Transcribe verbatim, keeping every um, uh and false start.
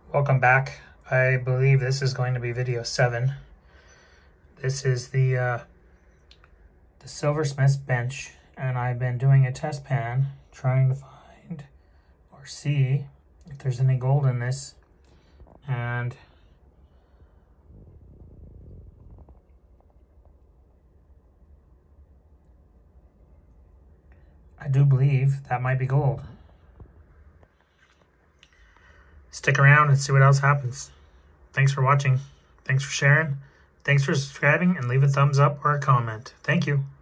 Welcome back. I believe this is going to be video seven. This is the uh, the Silversmith's bench, and I've been doing a test pan trying to find or see if there's any gold in this, and I do believe that might be gold. Stick around and see what else happens. Thanks for watching. Thanks for sharing. Thanks for subscribing, and leave a thumbs up or a comment. Thank you.